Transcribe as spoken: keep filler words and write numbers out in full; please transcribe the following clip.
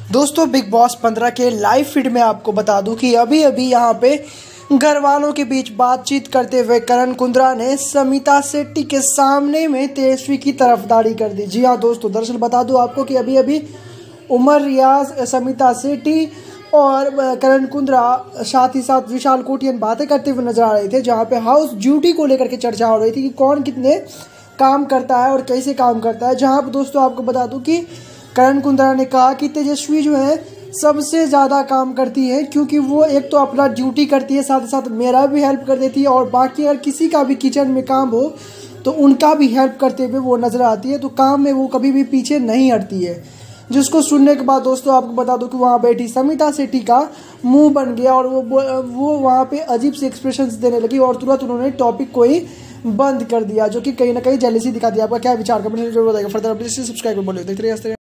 दोस्तों big boss पंद्रह के लाइव फीड में आपको बता दूं कि अभी अभी यहाँ पे घर वालों के बीच बातचीत करते हुए करण कुंद्रा ने समिता शेट्टी के सामने में तेजस्वी की तरफदारी कर दी। जी हाँ दोस्तों, दरअसल बता दूं आपको कि अभी अभी उमर रियाज, समिता शेट्टी और करण कुंद्रा साथ ही साथ विशाल कोटियन बातें करते हुए नजर आ रहे थे, जहाँ पे हाउस ड्यूटी को लेकर के चर्चा हो रही थी कि कौन कितने काम करता है और कैसे काम करता है। जहाँ पर दोस्तों आपको बता दूं कि करण कुंद्रा ने कहा कि तेजस्वी जो है सबसे ज़्यादा काम करती है, क्योंकि वो एक तो अपना ड्यूटी करती है, साथ ही साथ मेरा भी हेल्प कर देती है, और बाकी अगर किसी का भी किचन में काम हो तो उनका भी हेल्प करते हुए वो नज़र आती है। तो काम में वो कभी भी पीछे नहीं हटती है। जिसको सुनने के बाद दोस्तों आपको बता दूं कि वहाँ बैठी समिता शेट्टी का मुंह बन गया और वो वो वहाँ पे अजीब से एक्सप्रेशंस देने लगी और तुरंत उन्होंने टॉपिक को ही बंद कर दिया, जो कि कहीं ना कहीं जेलसी दिखा दिया। आपका क्या विचार, कमेंट में जरूर बताइएगा। फर्दर अपडेट सब्सक्राइब कर बोलिए, देखते रहिए।